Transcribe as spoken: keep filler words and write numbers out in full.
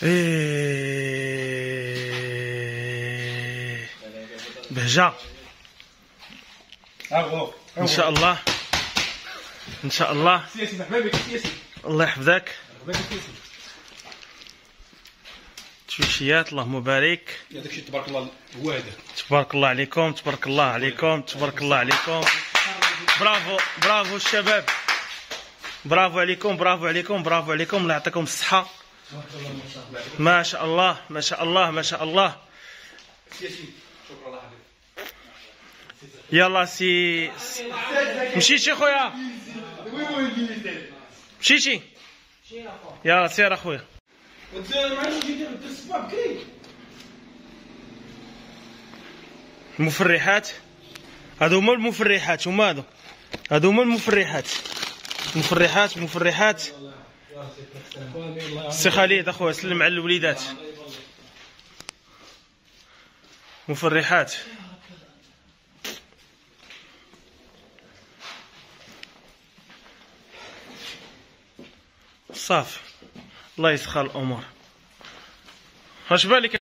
إيه بهجة ان شاء الله ان شاء الله. الله يحفظك. تشويشيات اللهم بارك. هذاك الشيء تبارك الله هو هذا. تبارك الله عليكم تبارك الله عليكم تبارك الله عليكم. برافو برافو الشباب، برافو عليكم برافو عليكم برافو عليكم. الله يعطيكم الصحة. ما شاء الله ما شاء الله ما شاء الله. يلا سي مشيتي خويا مشيتي يلا سير اخويا. المفرحات هادو هما المفرحات هما هادو هادو هما المفرحات مفرحات مفرحات. سي خالد اخويا سلم على الوليدات. مفرحات صافي. الله يسخر الامور. واش بالك؟